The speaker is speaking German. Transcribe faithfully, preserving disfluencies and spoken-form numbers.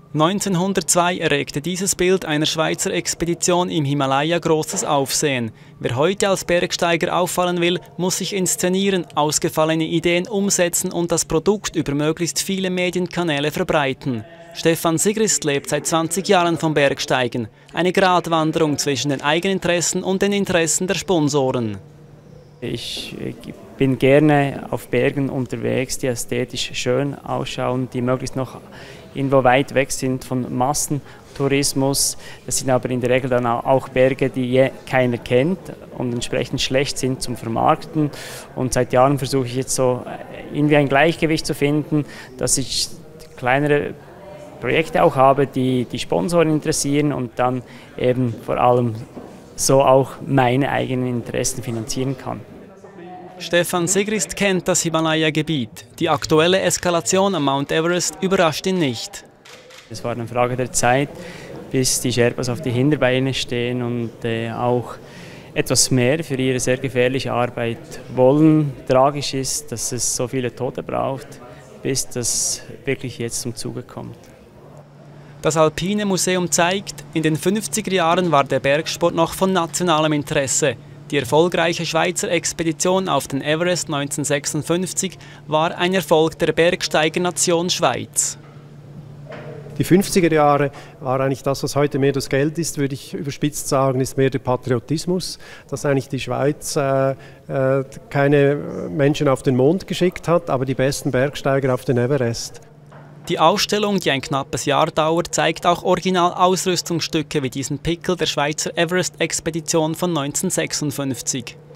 neunzehnhundertzwei erregte dieses Bild einer Schweizer Expedition im Himalaya großes Aufsehen. Wer heute als Bergsteiger auffallen will, muss sich inszenieren, ausgefallene Ideen umsetzen und das Produkt über möglichst viele Medienkanäle verbreiten. Stefan Sigrist lebt seit zwanzig Jahren vom Bergsteigen. Eine Gratwanderung zwischen den Eigeninteressen und den Interessen der Sponsoren. Ich bin gerne auf Bergen unterwegs, die ästhetisch schön ausschauen, die möglichst noch irgendwo weit weg sind von Massentourismus. Das sind aber in der Regel dann auch Berge, die keiner kennt und entsprechend schlecht sind zum Vermarkten. Und seit Jahren versuche ich jetzt so irgendwie ein Gleichgewicht zu finden, dass ich kleinere Projekte auch habe, die die Sponsoren interessieren und dann eben vor allem so auch meine eigenen Interessen finanzieren kann. Stefan Sigrist kennt das Himalaya-Gebiet. Die aktuelle Eskalation am Mount Everest überrascht ihn nicht. Es war eine Frage der Zeit, bis die Sherpas auf die Hinterbeine stehen und äh, auch etwas mehr für ihre sehr gefährliche Arbeit wollen. Tragisch ist, dass es so viele Tote braucht, bis das wirklich jetzt zum Zuge kommt. Das Alpine Museum zeigt, in den fünfziger Jahren war der Bergsport noch von nationalem Interesse. Die erfolgreiche Schweizer Expedition auf den Everest neunzehnhundertsechsundfünfzig war ein Erfolg der Bergsteigernation Schweiz. Die fünfziger Jahre war eigentlich das, was heute mehr das Geld ist, würde ich überspitzt sagen, ist mehr der Patriotismus, dass eigentlich die Schweiz äh, äh, keine Menschen auf den Mond geschickt hat, aber die besten Bergsteiger auf den Everest. Die Ausstellung, die ein knappes Jahr dauert, zeigt auch Original-Ausrüstungsstücke wie diesen Pickel der Schweizer Everest-Expedition von neunzehnhundertsechsundfünfzig.